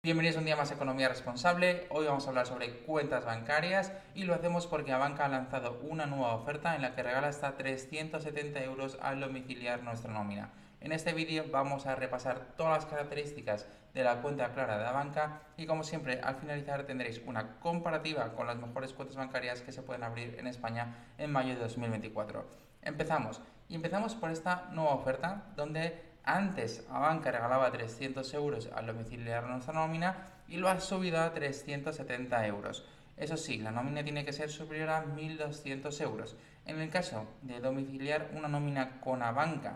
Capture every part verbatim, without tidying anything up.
Bienvenidos un día más a Economía Responsable. Hoy vamos a hablar sobre cuentas bancarias y lo hacemos porque Abanca ha lanzado una nueva oferta en la que regala hasta trescientos setenta euros al domiciliar nuestra nómina. En este vídeo vamos a repasar todas las características de la cuenta clara de Abanca y, como siempre, al finalizar tendréis una comparativa con las mejores cuentas bancarias que se pueden abrir en España en mayo de dos mil veinticuatro. Empezamos y empezamos por esta nueva oferta donde antes Abanca regalaba trescientos euros al domiciliar nuestra nómina y lo ha subido a trescientos setenta euros. Eso sí, la nómina tiene que ser superior a mil doscientos euros. En el caso de domiciliar una nómina con Abanca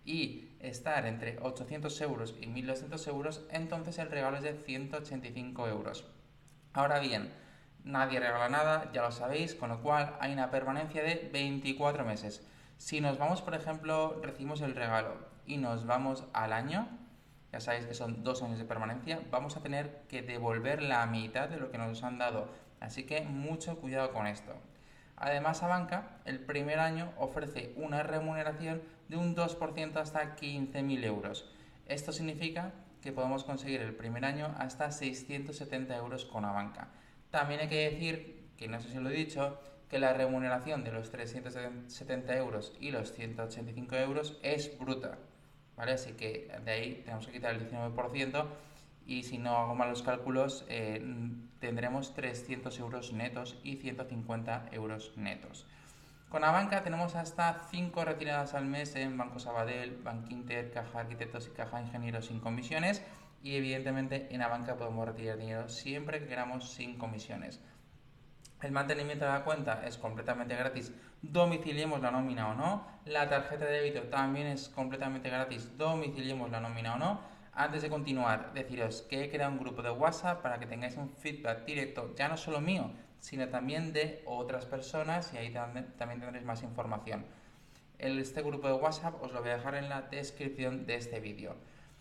y estar entre ochocientos euros y mil doscientos euros, entonces el regalo es de ciento ochenta y cinco euros. Ahora bien, nadie regala nada, ya lo sabéis, con lo cual hay una permanencia de veinticuatro meses. Si nos vamos, por ejemplo, recibimos el regalo y nos vamos al año, ya sabéis que son dos años de permanencia, vamos a tener que devolver la mitad de lo que nos han dado. Así que mucho cuidado con esto. Además, Abanca el primer año ofrece una remuneración de un dos por ciento hasta quince mil euros. Esto significa que podemos conseguir el primer año hasta seiscientos setenta euros con Abanca. También hay que decir, que no sé si lo he dicho, que la remuneración de los trescientos setenta euros y los ciento ochenta y cinco euros es bruta, ¿vale? Así que de ahí tenemos que quitar el diecinueve por ciento y, si no hago mal los cálculos, eh, tendremos trescientos euros netos y ciento cincuenta euros netos. Con Abanca tenemos hasta cinco retiradas al mes en Banco Sabadell, Bankinter, Caja Arquitectos y Caja Ingenieros sin comisiones, y evidentemente en Abanca podemos retirar dinero siempre que queramos sin comisiones. El mantenimiento de la cuenta es completamente gratis, domiciliemos la nómina o no. La tarjeta de débito también es completamente gratis, domiciliemos la nómina o no. Antes de continuar, deciros que he creado un grupo de WhatsApp para que tengáis un feedback directo, ya no solo mío, sino también de otras personas, y ahí también tendréis más información. Este grupo de WhatsApp os lo voy a dejar en la descripción de este vídeo.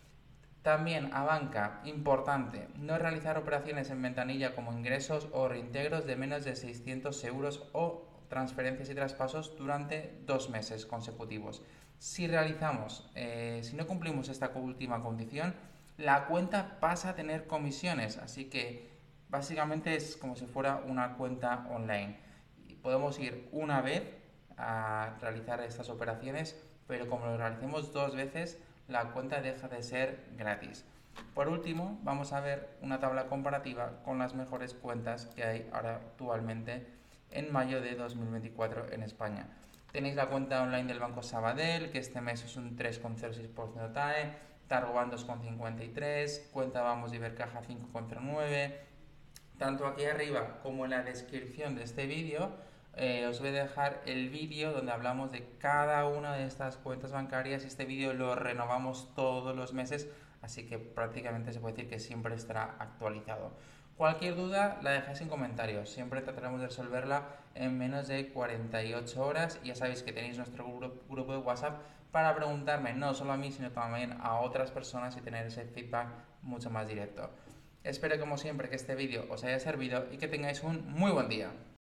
También Abanca, importante, no realizar operaciones en ventanilla como ingresos o reintegros de menos de seiscientos euros o transferencias y traspasos durante dos meses consecutivos. Si realizamos, eh, si no cumplimos esta última condición, la cuenta pasa a tener comisiones, así que básicamente es como si fuera una cuenta online. Podemos ir una vez a realizar estas operaciones, pero como lo realicemos dos veces, la cuenta deja de ser gratis. Por último, vamos a ver una tabla comparativa con las mejores cuentas que hay ahora actualmente en mayo de dos mil veinticuatro en España. Tenéis la cuenta online del Banco Sabadell, que este mes es un tres coma cero seis por ciento T A E, Targobank dos coma cincuenta y tres, cuenta Vamos de Ibercaja cinco coma cero nueve. Tanto aquí arriba como en la descripción de este vídeo eh, os voy a dejar el vídeo donde hablamos de cada una de estas cuentas bancarias. Este vídeo lo renovamos todos los meses, así que prácticamente se puede decir que siempre estará actualizado. Cualquier duda la dejáis en comentarios, siempre trataremos de resolverla en menos de cuarenta y ocho horas, y ya sabéis que tenéis nuestro grupo de WhatsApp para preguntarme no solo a mí, sino también a otras personas y tener ese feedback mucho más directo. Espero, como siempre, que este vídeo os haya servido y que tengáis un muy buen día.